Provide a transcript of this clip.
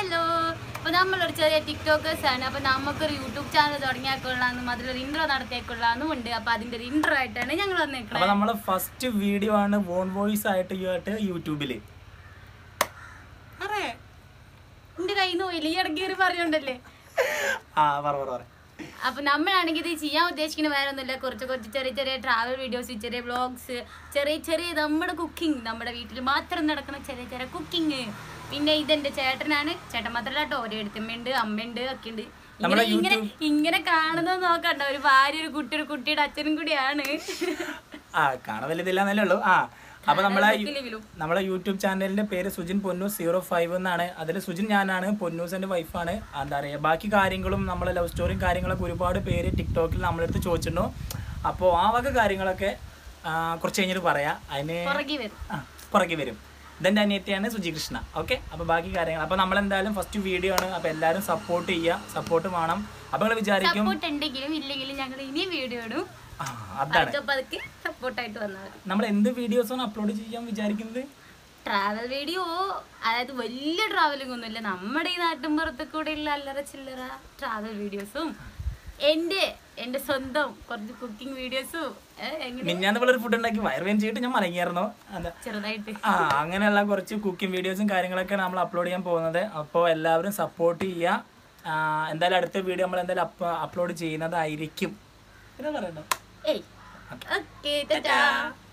Hello, അപ്പോൾ നമ്മളൊരു ചെറിയ ടിക്ടോക്കേഴ്സാണ്. അപ്പോൾ നമുക്കൊരു യൂട്യൂബ് ചാനൽ തുടങ്ങിയാക്കൊള്ളാന്നും അതിലൊരു ഇൻട്രോ നടത്തിയേക്കൊള്ളാന്നും ഉണ്ട്. അപ്പോൾ അതിൻ്റെ ഒരു ഇൻട്രോ ആയിട്ടാണ് ഞങ്ങൾ വന്നേക്കുന്നത്. അപ്പോൾ നമ്മളെ ഫസ്റ്റ് വീഡിയോ ആണ് വോൺ വോയിസ് ആയിട്ട് യൂട്യൂബിൽ. അറേ എൻ്റെ കയ്യിൽ നിന്ന് പോയില്ല, ഈ ഇടയ്ക്ക് കയറി പറഞ്ഞോണ്ടല്ലേ. അപ്പൊ നമ്മളാണെങ്കിൽ ഇത് ചെയ്യാൻ ഉദ്ദേശിക്കുന്ന വേറെ ഒന്നുമില്ല. കുറച്ച് ചെറിയ ചെറിയ ട്രാവൽ വീഡിയോസ്, ചെറിയ വ്ളോഗ്സ്, ചെറിയ നമ്മുടെ കുക്കിംഗ്, നമ്മുടെ വീട്ടിൽ മാത്രം നടക്കുന്ന ചെറിയ കുക്കിംഗ്. പിന്നെ ഇതെന്റെ ചേട്ടനാണ്. ചേട്ടൻ മാത്രമല്ല കേട്ടോ, ഒരു എടുത്തമ്മയുണ്ട്, അമ്മയുണ്ട്, ഒക്കെ ഉണ്ട്. ഇങ്ങനെ കാണുന്നത് നോക്കണ്ട, ഒരു ഭാര്യ, ഒരു കുട്ടി, ഒരു കുട്ടിയുടെ അച്ഛനും കൂടിയാണ്. കാണാൻ വലിയതില്ലാന്നല്ലേ ഉള്ളൂ. അപ്പൊ നമ്മളെ യൂട്യൂബ് ചാനലിന്റെ പേര് സുജിൻ പൊന്നൂസ് 05 എന്നാണ്. അതിൽ സുജിൻ ഞാനാണ്, പൊന്നൂസ് എന്റെ വൈഫാണ്. എന്താ പറയാ, ബാക്കി കാര്യങ്ങളും നമ്മളെ ലവ് സ്റ്റോറിയും കാര്യങ്ങളൊക്കെ ഒരുപാട് പേര് ടിക്ടോക്കിൽ നമ്മളെടുത്ത് ചോദിച്ചിട്ടുണ്ടോ. അപ്പോൾ ആ വക കാര്യങ്ങളൊക്കെ കുറച്ച് കഴിഞ്ഞിട്ട് പറയാം. അതിന് പുറകെ വരും. ഇതെന്റെ അനിയത്തിയാണ് സുജി കൃഷ്ണ. ഓക്കെ, അപ്പൊ ബാക്കി കാര്യങ്ങൾ അപ്പൊ നമ്മളെന്തായാലും ഫസ്റ്റ് വീഡിയോ ആണ്. അപ്പൊ എല്ലാവരും സപ്പോർട്ട് ചെയ്യുക, സപ്പോർട്ട് വേണം. അപ്പൊ നിങ്ങൾ വിചാരിക്കും ഇല്ലെങ്കിലും ഞങ്ങൾ ഇനി വീഡിയോ ഇടും. അതാണ് സപ്പോർട്ടായിട്ട് വന്നാൽ നമ്മൾ എന്ത് വീഡിയോസാണ് അപ്ലോഡ് ചെയ്യാൻ വിചാരിക്കുന്നത്. ട്രാവൽ വീഡിയോ, അതായത് വലിയ ട്രാവലിംഗ് ഒന്നുമില്ല, നമ്മുടെ ഈ നാട്ടിൻപുറത്ത് കൂടെയുള്ള അല്ലറ ചില്ലറ ട്രാവൽ വീഡിയോസും എന്റെ സ്വന്തം കുറച്ച് കുക്കിംഗ് വീഡിയോസും. മിഞ്ഞാന്ന് ഫുഡ് ഉണ്ടാക്കി വയറുവേൻ ചെയ്തിട്ട് ഞാൻ മടങ്ങിയായിരുന്നു ചെറുതായിട്ട്. അങ്ങനെയുള്ള കുറച്ച് കുക്കിംഗ് വീഡിയോസും കാര്യങ്ങളൊക്കെ നമ്മൾ അപ്ലോഡ് ചെയ്യാൻ പോകുന്നത്. അപ്പോൾ എല്ലാവരും സപ്പോർട്ട് ചെയ്യുക. എന്തായാലും അടുത്ത വീഡിയോ നമ്മൾ എന്തായാലും അപ്ലോഡ് ചെയ്യുന്നതായിരിക്കും. എന്താ പറയണ്ടോ? Okay, ta-da!